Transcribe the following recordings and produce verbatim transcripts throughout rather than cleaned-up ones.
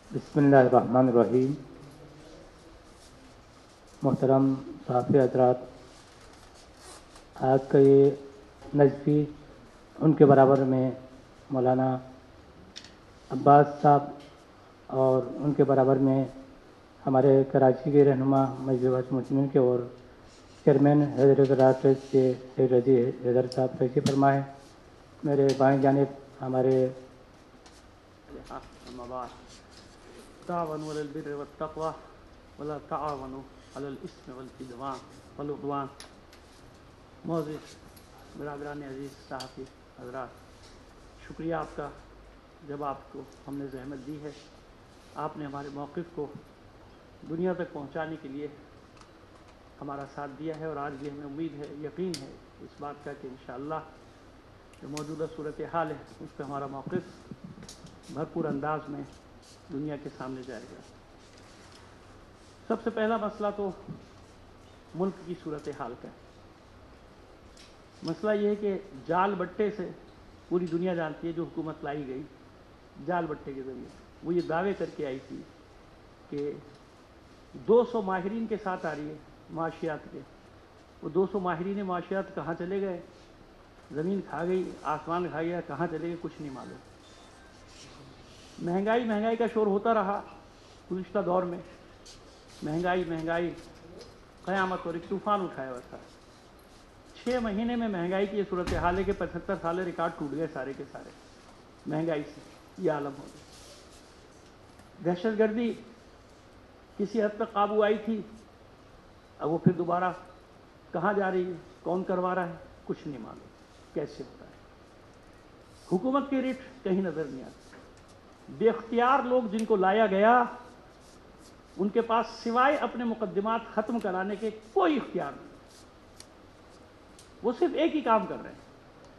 بسم اللہ الرحمن الرحیم. محترم صحافی حضرات، آج کا یہ نجفی ان کے برابر میں مولانا عباس صاحب اور ان کے برابر میں ہمارے کراچی کے رہنما مجلس مسلمین کے اور چیئرمین حیدر ٹرسٹ کے سید رضی حیدر صاحب تشریف فرما ہے. میرے بائیں جانب ہمارے تعاونوا علی البر والتقوى ولا تعاونوا علی الاثم والعدوان والعدوان. معزز برادران عزیز صحافی حضرات، شکریہ آپ کا. جب آپ کو ہم نے زحمت دی ہے، آپ نے ہمارے موقف کو دنیا تک پہنچانے کے لیے ہمارا ساتھ دیا ہے، اور آج بھی ہمیں امید ہے، یقین ہے اس بات کا کہ انشاءاللہ جو موجودہ صورتحال ہے اس پہ ہمارا موقف بھرپور انداز میں دنیا کے سامنے جائے گا. سب سے پہلا مسئلہ تو ملک کی صورتحال کا ہے. مسئلہ یہ ہے کہ جال بٹے سے پوری دنیا جانتی ہے جو حکومت لائی گئی جال بٹے کے ذریعے. وہ یہ دعوے کر کے آئی تھی کہ دو سو ماہرین کے ساتھ آ رہی ہے معاشیات کے. وہ دو سو ماہرین معاشیات کہاں چلے گئے؟ زمین کھا گئی، آسمان کھا گیا، کہاں چلے گئے کچھ نہیں معلوم. مہنگائی مہنگائی کا شور ہوتا رہا گزشتہ دور میں. مہنگائی مہنگائی قیامت اور ایک طوفان اٹھایا ہوا تھا. چھ مہینے میں مہنگائی کی یہ صورتحال ہے کہ پچہتر سال ریکارڈ ٹوٹ گئے سارے کے سارے مہنگائی سے. یہ عالم ہو گیا. دہشت گردی کسی حد تک قابو آئی تھی، اب وہ پھر دوبارہ کہاں جا رہی ہے، کون کروا رہا ہے کچھ نہیں معلوم، کیسے ہوتا ہے. حکومت کی ریٹ کہیں نظر نہیں آتی. بے اختیار لوگ جن کو لایا گیا ان کے پاس سوائے اپنے مقدمات ختم کرانے کے کوئی اختیار نہیں. وہ صرف ایک ہی کام کر رہے ہیں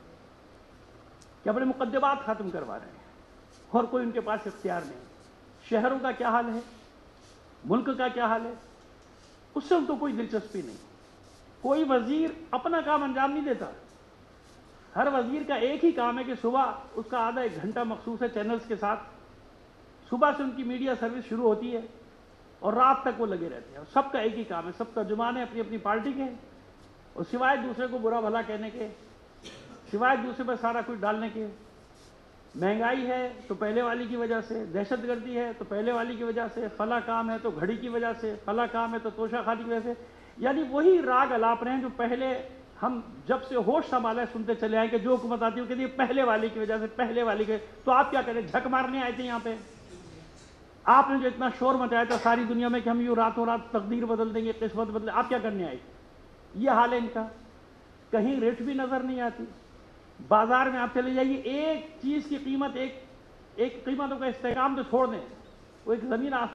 کہ اپنے مقدمات ختم کروا رہے ہیں، اور کوئی ان کے پاس اختیار نہیں. شہروں کا کیا حال ہے، ملک کا کیا حال ہے، اس سے ان کو کوئی دلچسپی نہیں. کوئی وزیر اپنا کام انجام نہیں دیتا. ہر وزیر کا ایک ہی کام ہے کہ صبح اس کا آدھا ایک گھنٹہ مخصوص ہے چینلز کے ساتھ. صبح سے ان کی میڈیا سروس شروع ہوتی ہے اور رات تک وہ لگے رہتے ہیں. اور سب کا ایک ہی کام ہے، سب ترجمان ہیں اپنی اپنی پارٹی کے، اور سوائے دوسرے کو برا بھلا کہنے کے، سوائے دوسرے پر سارا کچھ ڈالنے کے. مہنگائی ہے تو پہلے والی کی وجہ سے، دہشت گردی ہے تو پہلے والی کی وجہ سے، فلاں کام ہے تو گھڑی کی وجہ سے، فلاں کام ہے تو توشہ خانی کی وجہ سے. یعنی وہی راگ الاپ رہے ہیں جو پہلے ہم جب سے ہوش سنبھالا ہے سنتے چلے آئے کہ جو حکومت آتی ہے وہ کہتی ہے پہلے والی کی وجہ سے، پہلے والی کے. تو آپ کیا کریں؟ جھک مارنے آئے تھے یہاں پہ. آپ نے جو اتنا شور مچایا تھا ساری دنیا میں کہ ہم یوں راتوں رات تقدیر بدل دیں گے، قسمت بدل، آپ کیا کرنے آئے تھے؟ یہ حال ہے ان کا. کہیں ریٹ بھی نظر نہیں آتی. بازار میں آپ چلے جائیے، ایک چیز کی قیمت ایک ایک قیمتوں کا استحکام تو چھوڑ دیں، وہ ایک زمین آسمان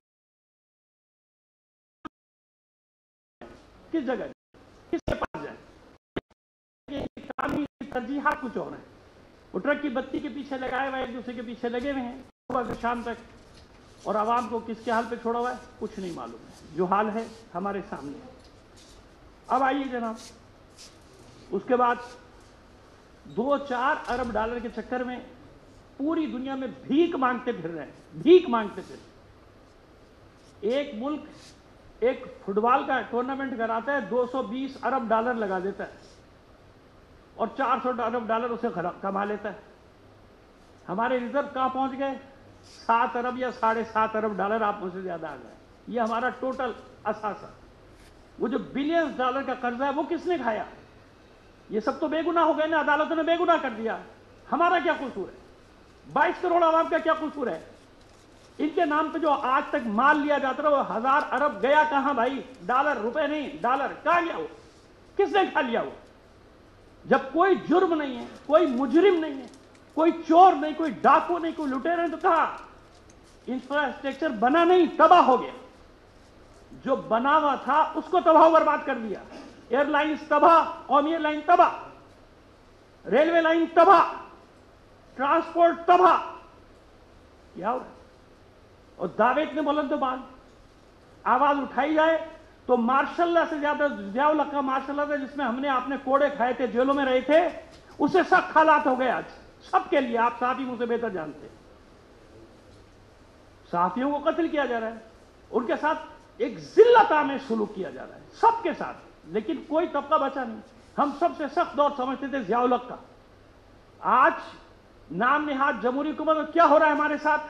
کس جگہ کس کے پاس جائیں؟ کامی ترجیحات کچھ اور ہیں. وہ ٹرک کی بتی کے پیچھے لگائے ہوئے ایک دوسرے کے پیچھے لگے ہوئے ہیں صبح سے شام تک، اور عوام کو کس کے حال پہ چھوڑا ہوا ہے کچھ نہیں معلوم ہے. جو حال ہے ہمارے سامنے ہے. اب آئیے جناب، اس کے بعد دو چار ارب ڈالر کے چکر میں پوری دنیا میں بھیک مانگتے پھر رہے ہیں، بھیک مانگتے پھر. ایک ملک ایک فٹ بال کا ٹورنامنٹ کراتا ہے، دو سو بیس ارب ڈالر لگا دیتا ہے اور چار سو ارب ڈالر اسے کما لیتا ہے. ہمارے ریزرو کہاں پہنچ گئے؟ سات ارب یا ساڑھے سات ارب ڈالر آپ مجھ سے زیادہ آ گئے. یہ ہمارا ٹوٹل اثاثہ. وہ جو بلینز ڈالر کا قرضہ ہے وہ کس نے کھایا؟ یہ سب تو بے گناہ ہو گئے نا، عدالتوں نے بے گناہ کر دیا. ہمارا کیا قصور ہے؟ بائیس کروڑ عوام کا کیا قصور ہے؟ ان کے نام پہ جو آج تک مال لیا جاتا رہا وہ ہزار ارب گیا کہاں بھائی؟ ڈالر، روپے نہیں، ڈالر. کہاں گیا وہ؟ کس نے کھا لیا وہ؟ جب کوئی جرم نہیں ہے، کوئی مجرم نہیں ہے، کوئی چور نہیں، کوئی ڈاکو نہیں، کوئی لٹیرے نہیں، تو کہا انفراسٹرکچر بنا نہیں، تباہ ہو گیا. جو بنا ہوا تھا اس کو تباہ و برباد کر دیا. ایئر لائنز تباہ، قومی ایئر لائن تباہ، ریلوے لائن تباہ، ٹرانسپورٹ تباہ. کیا ہو رہا ہے؟ اور دعوے اتنے بلند و بال، آواز اٹھائی جائے تو ماشاء اللہ سے زیادہ ضیاء الحق کا ماشاء اللہ جس میں ہم نے اپنے کوڑے کھائے تھے، جیلوں میں رہے تھے، اسے سخت حالات ہو گئے آج سب کے لیے. آپ صاحب ہی مجھ سے بہتر جانتے ہیں. صحافیوں کو قتل کیا جا رہا ہے، ان کے ساتھ ایک ذلت آمیز سلوک کیا جا رہا ہے، سب کے ساتھ، لیکن کوئی طبقہ بچا نہیں۔ ہم سب سے سخت دور سمجھتے تھے ضیاء الحق کا، آج نام نہاد جمہوری حکومت میں کیا ہو رہا ہے ہمارے ساتھ؟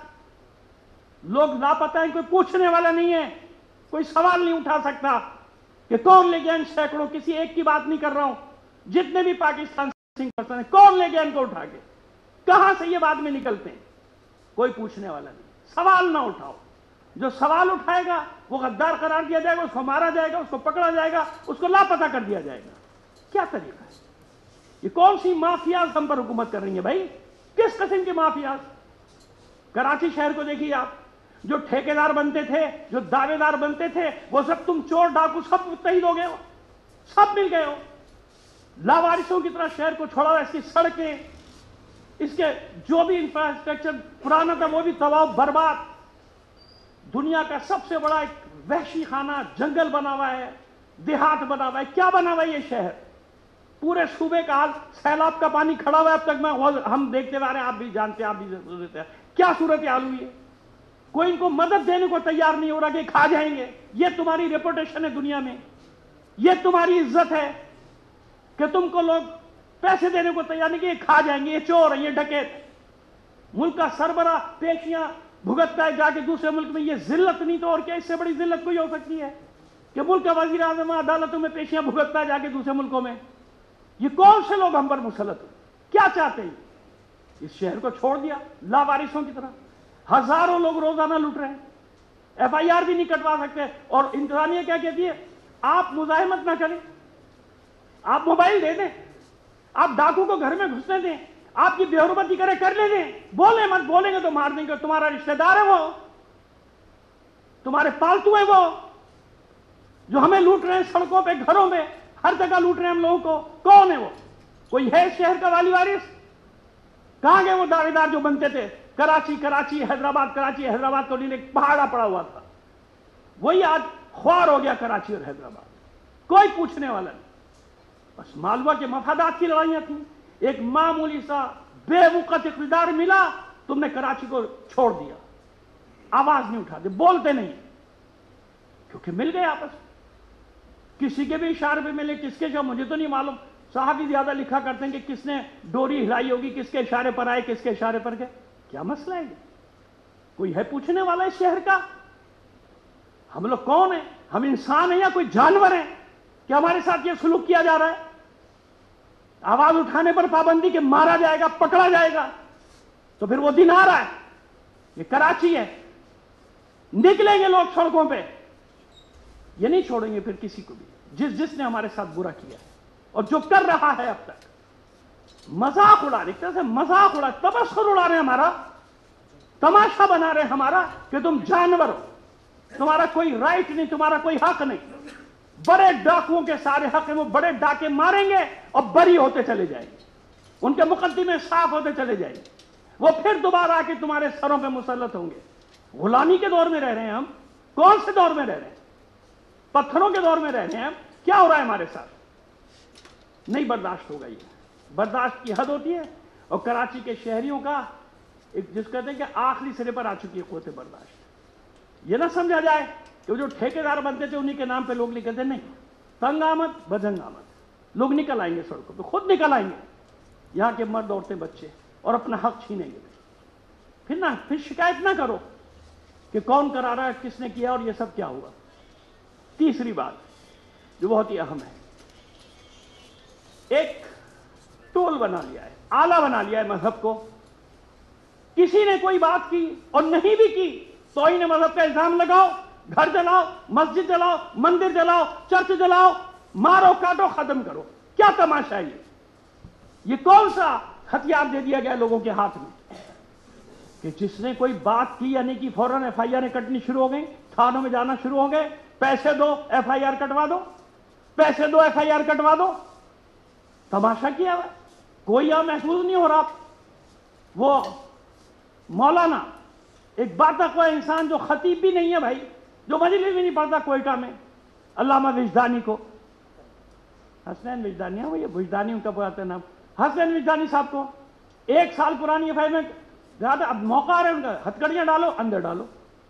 لوگ لاپتہ ہیں، کوئی پوچھنے والا نہیں ہے، کوئی سوال نہیں اٹھا سکتا کہ کون لے گیا ان سینکڑوں، کسی ایک کی بات نہیں کر رہا ہوں، جتنے بھی پاکستان سنگھ پرسن ہیں، کون لے گیا ان کو اٹھا کے؟ کہاں سے یہ بعد میں نکلتے ہیں؟ کوئی پوچھنے والا نہیں، سوال نہ اٹھاؤ۔ جو سوال اٹھائے گا وہ غدار قرار دیا جائے گا، اس کو مارا جائے گا، اس کو پکڑا جائے گا، اس کو لاپتہ کر دیا جائے گا۔ کیا طریقہ ہے؟ یہ کون سی مافیاز ہم پر حکومت کر رہی ہیں بھائی؟ کس قسم کی مافیاز؟ کراچی شہر کو دیکھیے آپ، جو ٹھیکیدار بنتے تھے، جو دعوے دار بنتے تھے، وہ سب تم چور ڈاکو سب متحد ہو گئے ہو، سب مل گئے ہو، لاوارثوں کی طرح شہر کو چھوڑا ہوا۔ اس کی سڑکیں، اس کے جو بھی انفراسٹرکچر پرانا تھا وہ بھی تباہ برباد۔ دنیا کا سب سے بڑا ایک وحشی خانہ جنگل بنا ہوا ہے، دیہات بنا ہوا ہے۔ کیا بنا ہوا ہے یہ شہر؟ پورے صوبے کا حال، سیلاب کا پانی کھڑا ہوا ہے اب تک، میں ہم دیکھتے ہوئے آ رہے ہیں، آپ بھی جانتے ہیں، آپ بھی کیا صورت حال ہوئی ہے۔ کوئی ان کو مدد دینے کو تیار نہیں ہو رہا کہ کھا جائیں گے۔ یہ تمہاری ریپوٹیشن ہے دنیا میں، یہ تمہاری عزت ہے کہ تم کو لوگ پیسے دینے کو تیار نہیں کہ یہ کھا جائیں گے، یہ چور ہیں، یہ ڈکیت۔ ملک کا سربراہ پیشیاں بھگتتا ہے جا کے دوسرے ملک میں، یہ ذلت نہیں تو اور کیا اس سے بڑی ذلت کوئی ہو سکتی ہے کہ ملک کا وزیر اعظم عدالتوں میں پیشیاں بھگتتا ہے جا کے دوسرے ملکوں میں؟ یہ کون سے لوگ ہم پر مسلط ہیں؟ کیا چاہتے ہیں؟ اس شہر کو چھوڑ دیا لاوارثوں کی طرح، ہزاروں لوگ روزانہ لوٹ رہے ہیں، ایف آئی آر بھی نہیں کٹوا سکتے، اور انتظامیہ کیا کہتی ہے؟ آپ مزاحمت نہ کریں، آپ موبائل دے دیں، آپ ڈاکو کو گھر میں گھسنے دیں، آپ کی بے حرمتی کرے کر لے دیں، بولیں مت، بولیں گے تو مار دیں گے۔ تمہارا رشتہ دار ہے وہ، تمہارے پالتو ہے وہ، جو ہمیں لوٹ رہے ہیں سڑکوں پہ، گھروں میں، ہر جگہ لوٹ رہے ہیں ہم لوگوں کو۔ کون ہے وہ؟ کوئی ہے اس شہر کا والی وارث؟ کہاں گئے وہ دعوے دار جو بنتے تھے؟ کراچی کراچی حیدرآباد کراچی حیدرآباد کو نہیں، ایک پہاڑا پڑا ہوا تھا، وہی آج خوار ہو گیا کراچی اور حیدرآباد۔ کوئی پوچھنے والا نہیں، بس مالوا کے مفادات کی لڑائیاں تھیں۔ ایک معمولی سا بے وقت اقتدار ملا، تم نے کراچی کو چھوڑ دیا، آواز نہیں اٹھاتے، بولتے نہیں، کیونکہ مل گئے آپس میں۔ کسی کے بھی اشارے پہ ملے، کس کے جو مجھے تو نہیں معلوم، صحافی زیادہ لکھا کرتے ہیں کہ کس نے ڈوری ہلائی ہوگی، کس کے اشارے پر آئے، کس کے اشارے پر گئے۔ کیا مسئلہ ہے؟ کوئی ہے پوچھنے والا اس شہر کا؟ ہم لوگ کون ہیں؟ ہم انسان ہیں یا کوئی جانور ہیں کہ ہمارے ساتھ یہ سلوک کیا جا رہا ہے؟ آواز اٹھانے پر پابندی کہ مارا جائے گا، پکڑا جائے گا، تو پھر وہ دن آ رہا ہے، یہ کراچی ہے، نکلیں گے لوگ سڑکوں پہ، یہ نہیں چھوڑیں گے پھر کسی کو بھی، جس جس نے ہمارے ساتھ برا کیا ہے اور جو کر رہا ہے اب تک۔ مذاق اڑا رہے، ایک طرح سے مذاق اڑا، تبصرہ اڑا رہے ہیں ہمارا، تماشا بنا رہے ہیں ہمارا کہ تم جانور ہو، تمہارا کوئی رائٹ نہیں، تمہارا کوئی حق نہیں۔ بڑے ڈاکوؤں کے سارے حق ہیں، وہ بڑے ڈاکے ماریں گے اور بری ہوتے چلے جائیں گے، ان کے مقدمے صاف ہوتے چلے جائیں گے، وہ پھر دوبارہ آ کے تمہارے سروں پہ مسلط ہوں گے۔ غلامی کے دور میں رہ رہے ہیں ہم، کون سے دور میں رہ رہے ہیں؟ پتھروں کے دور میں رہ رہے ہیں ہم۔ کیا ہو رہا ہے ہمارے ساتھ؟ نہیں برداشت ہوگا، یہ برداشت کی حد ہوتی ہے۔ اور کراچی کے شہریوں کا ایک جس کہتے ہیں کہ آخری سرے پر آ چکی ہے قوت برداشت۔ یہ نہ سمجھا جائے کہ جو ٹھیکیدار بنتے تھے انہی کے نام پہ لوگ نکلتے تھے، نہیں، تنگ آمد بجنگ آمد، لوگ نکل آئیں گے سڑکوں پہ، خود نکل آئیں گے، یہاں کے مرد عورتیں بچے، اور اپنا حق چھینیں گے۔ پھر نہ پھر شکایت نہ کرو کہ کون کرا رہا ہے، کس نے کیا اور یہ سب کیا ہوا۔ تیسری بات جو بہت ہی اہم ہے، ایک ٹول بنا لیا ہے، آلہ بنا لیا ہے مذہب کو۔ کسی نے کوئی بات کی اور نہیں بھی کی توہین مذہب کا الزام لگاؤ، گھر جلاؤ، مسجد جلاؤ، مندر جلاؤ، چرچ جلاؤ، مارو کاٹو، ختم کرو۔ کیا تماشا ہے یہ؟ یہ کون سا ہتھیار دے دیا گیا لوگوں کے ہاتھ میں کہ جس نے کوئی بات کی یا نہیں کی فوراً ایف آئی آر کٹنی شروع ہو گئی، تھانوں میں جانا شروع ہو گئے، پیسے دو ایف آئی آر کٹوا دو، پیسے دو ایف آئی آر کٹوا دو۔ تماشا کیا ہوا، کوئی یہاں محفوظ نہیں ہو رہا۔ وہ مولانا ایک باتقوہ انسان جو خطیب بھی نہیں ہے بھائی، جو مجلس بھی نہیں پڑھتا کوئٹہ میں، علامہ وجدانی کو، حسنین وجدانی ہے وہ، یہ وجدانی ان کا پڑھاتے نام، حسنین وجدانی صاحب کو ایک سال پرانی ایف آئی آر میں زیادہ، اب موقع آ رہا ہے ان کا، ہتھ کڑیاں ڈالو، اندر ڈالو،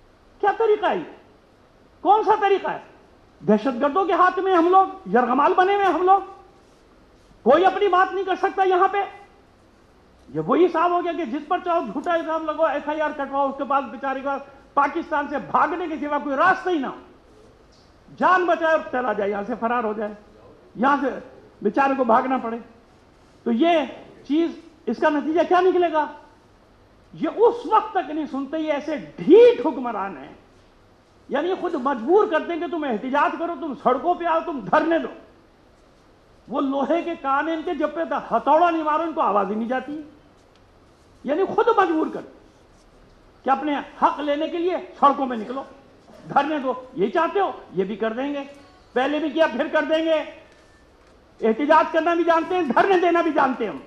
کیا طریقہ ہے؟ کون سا طریقہ ہے؟ دہشت گردوں کے ہاتھ میں ہم لوگ یرغمال بنے ہوئے ہم لوگ، کوئی اپنی بات نہیں کر سکتا یہاں پہ. یہ وہی صاحب ہو گیا کہ جس پر چاہو جھوٹا الزام لگو، ایف آئی آر کٹواؤ، اس کے بعد بیچارے کا پاکستان سے بھاگنے کے سوا کوئی راستہ ہی نہ ہو، جان بچائے اور چلا جائے، یہاں سے فرار ہو جائے، یہاں سے بیچارے کو بھاگنا پڑے. تو یہ چیز، اس کا نتیجہ کیا نکلے گا؟ یہ اس وقت تک نہیں سنتے، یہ ایسے ڈھیٹ حکمران ہیں، یعنی خود مجبور کرتے ہیں کہ تم احتجاج کرو، تم سڑکوں پہ آؤ، تم دھرنے دو. وہ لوہے کے کان ان کے، جب پہ ہتھوڑا نہیں مارو ان کو آواز ہی نہیں جاتی، یعنی خود مجبور کر کہ اپنے حق لینے کے لیے سڑکوں پہ نکلو، دھرنے دو. یہ چاہتے ہو؟ یہ بھی کر دیں گے، پہلے بھی کیا پھر کر دیں گے. احتجاج کرنا بھی جانتے ہیں، دھرنے دینا بھی جانتے ہیں ہم.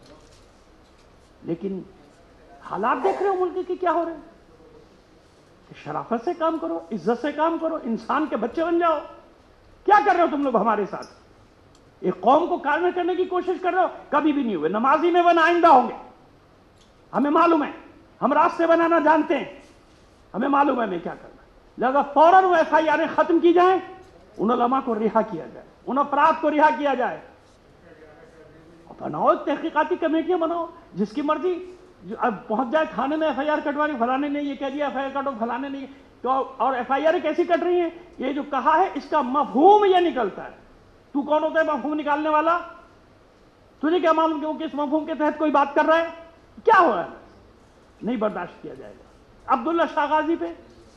لیکن حالات دیکھ رہے ہو ملک کے کیا ہو رہے ہیں. کہ شرافت سے کام کرو، عزت سے کام کرو، انسان کے بچے بن جاؤ. کیا کر رہے ہو تم لوگ ہمارے ساتھ؟ ایک قوم کو کامل کرنے کی کوشش کر رہے ہو. کبھی بھی نہیں ہوئے. نمازی میں بنا آئندہ ہوں گے، ہمیں معلوم ہے، ہم راستے بنانا جانتے ہیں، ہمیں معلوم ہے ہمیں کیا کرنا ہے. لہذا فوراً وہ ایف آئی آریں ختم کی جائیں، ان علماء کو رہا کیا جائے، ان افراد کو رہا کیا جائے. بناؤ تحقیقاتی کمیٹیاں بناؤ، جس کی مرضی اب پہنچ جائے تھانے میں ایف آئی آر کٹوانی، فلانے نے یہ کہہ دیا ایف آئی آر کٹو، فلانے نے تو. اور ایف آئی آر کیسی کٹ رہی ہیں؟ یہ جو کہا ہے اس کا مفہوم یہ نکلتا ہے. تو کون ہوتا ہے مفہوم نکالنے والا؟ تجھے کیا معلوم کہ وہ کس مفہوم کے تحت کوئی بات کر رہا ہے؟ کیا ہو رہا ہے؟ نہیں برداشت کیا جائے گا. عبداللہ شاہ غازی پہ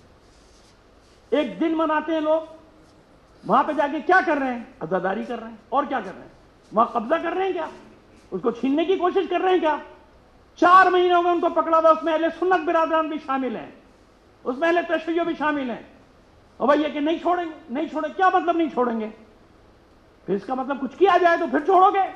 ایک دن مناتے ہیں لوگ، وہاں پہ جا کے کیا کر رہے ہیں؟ عزاداری کر رہے ہیں. اور کیا کر رہے ہیں؟ وہاں قبضہ کر رہے ہیں کیا؟ اس کو چھیننے کی کوشش کر رہے ہیں کیا؟ چار مہینوں میں ان کو پکڑا ہوا، اس میں اہل سنت برادران بھی شامل ہیں، اس میں اہل تشیع بھی شامل ہیں. اور بھائی یہ کہ نہیں چھوڑیں گے، نہیں چھوڑیں، کیا مطلب نہیں چھوڑیں گے؟ پھر اس کا مطلب کچھ کیا جائے تو پھر چھوڑو گے؟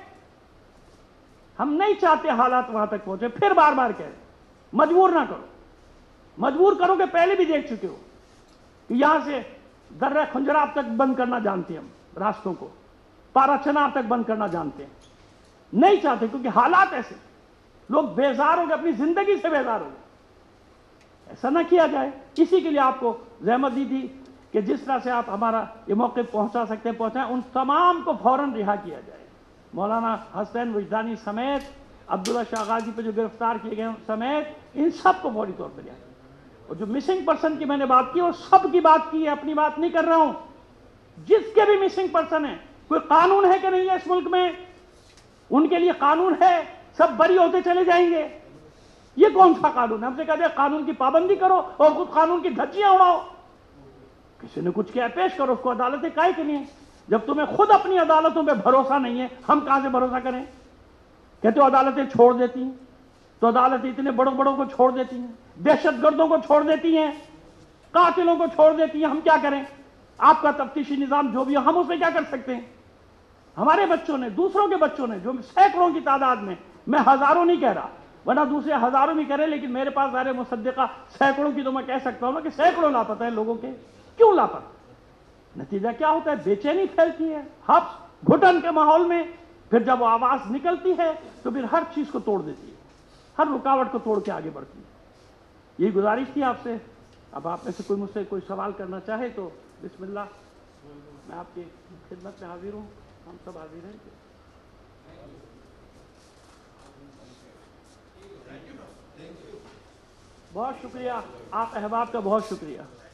ہم نہیں چاہتے حالات وہاں تک پہنچے. پھر بار بار کہہ رہے مجبور نہ کرو. مجبور کرو کہ پہلے بھی دیکھ چکے ہو کہ یہاں سے درہ خنجراب تک بند کرنا جانتے ہیں ہم، راستوں کو پارا چنار تک بند کرنا جانتے ہیں. نہیں چاہتے کیونکہ حالات ایسے، لوگ بیزار ہو گئے، اپنی زندگی سے بیزار ہو گئے. ایسا نہ کیا جائے. اسی کے لیے آپ کو زحمت دی تھی کہ جس طرح سے آپ ہمارا یہ موقع پہنچا سکتے ہیں پہنچائیں. ان تمام کو فوراً رہا کیا جائے. مولانا حسین وجدانی سمیت، عبداللہ شاہ غازی پہ جو گرفتار کیے گئے سمیت، ان سب کو فوری طور پر رہا. اور جو مسنگ پرسن کی میں نے بات کی، وہ سب کی بات کی ہے، اپنی بات نہیں کر رہا ہوں. جس کے بھی مسنگ پرسن ہیں، کوئی قانون ہے کہ نہیں ہے اس ملک میں؟ ان کے لیے قانون ہے، سب بری ہوتے چلے جائیں گے. یہ کون سا قانون ہے؟ ہم سے کہتے ہیں قانون کی پابندی کرو اور خود قانون کی دھجیاں اڑاؤ. کسی نے کچھ کیا پیش کرو، اس کو عدالتیں کائے کے لیے؟ جب تمہیں خود اپنی عدالتوں پہ بھروسہ نہیں ہے، ہم کہاں سے بھروسہ کریں؟ کہتے ہو عدالتیں چھوڑ دیتی ہیں، تو عدالتیں اتنے بڑوں بڑوں کو چھوڑ دیتی ہیں، دہشت گردوں کو چھوڑ دیتی ہیں، قاتلوں کو چھوڑ دیتی ہیں. ہم کیا کریں؟ آپ کا تفتیشی نظام جو بھی ہو، ہم اس میں کیا کر سکتے ہیں؟ ہمارے بچوں نے، دوسروں کے بچوں نے، جو سینکڑوں کی تعداد میں، میں ہزاروں نہیں کہہ رہا، ورنہ دوسرے ہزاروں بھی کریں، لیکن میرے پاس ظاہر مصدقہ سینکڑوں کی تو میں کہہ سکتا ہوں نا کہ سینکڑوں لاپتہ ہیں لوگوں کے. کیوں لاپتہ؟ نتیجہ کیا ہوتا ہے؟ بے چینی پھیلتی ہے، حبس گھٹن کے ماحول میں. پھر جب وہ آواز نکلتی ہے تو پھر ہر چیز کو توڑ دیتی ہے، ہر رکاوٹ کو توڑ کے آگے بڑھتی ہے. یہی گزارش تھی آپ سے. اب آپ میں سے کوئی مجھ سے کوئی سوال کرنا چاہے تو بسم اللہ، میں آپ کی خدمت میں حاضر ہوں. ہم سب حاضر ہیں. بہت شکریہ آپ احباب کا، بہت شکریہ.